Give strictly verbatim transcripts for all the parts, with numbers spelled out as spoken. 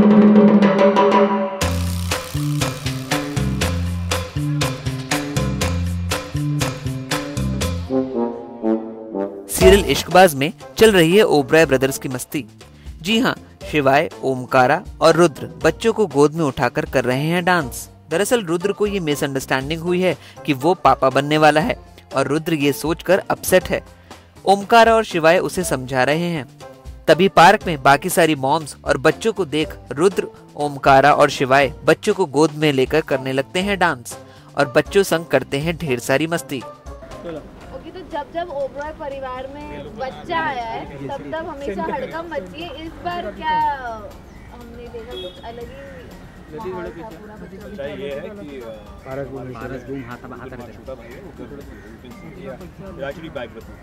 Serial Ishqbaaz में चल रही है ओबराय ब्रदर्स की मस्ती। जी हाँ, शिवाय, ओमकारा और रुद्र बच्चों को गोद में उठाकर कर रहे हैं डांस। दरअसल रुद्र को ये मिसअंडरस्टैंडिंग हुई है कि वो पापा बनने वाला है और रुद्र ये सोचकर अपसेट है। ओमकारा और शिवाय उसे समझा रहे हैं। तभी पार्क में बाकी सारी मॉम्स और बच्चों को देख रुद्र, ओमकारा और शिवाय बच्चों को गोद में लेकर करने लगते हैं डांस और बच्चों संग करते हैं ढेर सारी मस्ती। ओके, तो जब जब ओबराय परिवार में बच्चा आया है तब तब हमेशा हड़कंप मचती है। इस बार क्या हमने देखा कुछ अलग ही माहौल था पूरा बच्चा। ये है कि पारस बूम पारस बूम हाथ हाथ रखता छोटा भाई है, वो कर एक्चुअली बैक रखो।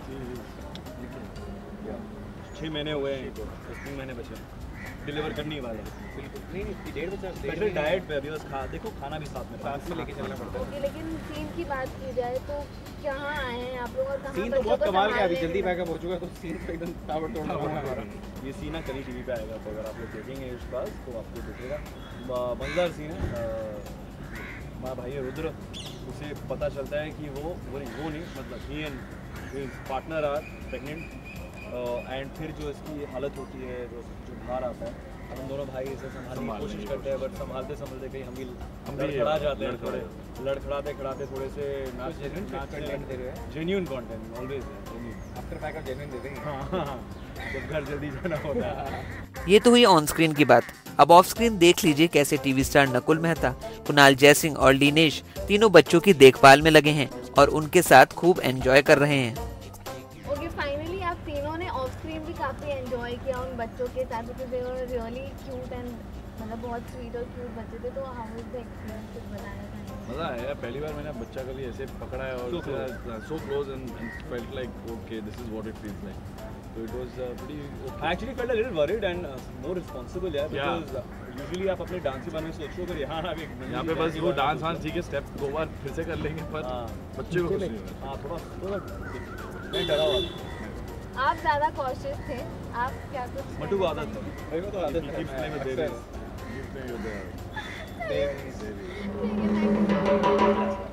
छह महीने हुए हैं तो तीन महीने बचे, डिलीवर करने वाले हैं। नहीं नहीं डेढ़ बचा, स्पेशल डाइट पे अभी बस खा देखो, खाना भी साथ में साथ में लेके चलना पड़ता है। ओके, लेकिन सीन की बात की जाए तो कहाँ आए हैं आप लोग और कहाँ? सीन तो बहुत कमाल का, अभी जल्दी पैकअप हो चुका है तो सीन तो एकदम टावर तोड़ना वाला है। ये सीन ना कल टीवी पे आएगा, तो अगर आप लोग देखेंगे इस बार तो आपको दिखेगा मजेदार सीन है। हमारा भाई है रुद्र, उसे पता चलता है कि वो वो नहीं वो नहीं मतलब ही and his partner are pregnant and फिर जो इसकी हालत होती है, जो जो बाहर आता है, हम दोनों भाई इसे संभालने की कोशिश करते हैं, बट संभालते संभालते कहीं हम भी हम लड़खड़ा जाते हैं, थोड़े लड़खड़ाते खड़ाते थोड़े से नाच genuine content always after pack up genuine दे देंगे। हाँ हाँ, जब घर जल्दी जाना होता है। ये तो हुई ऑन स्क्रीन की बात। अब ऑफ स्क्रीन देख लीजिए कैसे टीवी स्टार नकुल मेहता, कुणाल जयसिंह और लीनेश तीनों बच्चों की देखभाल में लगे हैं और उनके साथ खूब एंजॉय कर रहे हैं। ओके, फाइनली आप तीनों ने ऑफ स्क्रीन भी काफी एंजॉय किया उन बच्चों के साथ, because they were really cute and मतलब बहुत स्वीट और क्यूट बच्चे थे। तो हाउ वाज द एक्सपीरियंस, कुछ बताना चाहेंगे? मज़ा आया, पहली बार मैंने बच्चा कभी ऐसे पकड़ा है और so close and felt like okay this is what it feels like. So it was uh, pretty okay. I actually felt a little worried and uh, more responsible यार, because uh, usually आप अपने dance के बारे में सोचो कर यहाँ हाँ यहाँ पे बस वो डांस वांस ठीक है, स्टेप दो बार फिर से कर लेंगे, पर बच्चे को कुछ नहीं हाँ थोड़ा थोड़ा मैं डरा हुआ। आप ज़्यादा कॉशियस थे, आप क्या कुछ? मटू आदत है, मेरे को तो आदत है। गिफ्ट नहीं में दे रहे हैं। ठीक है, थैंक यू।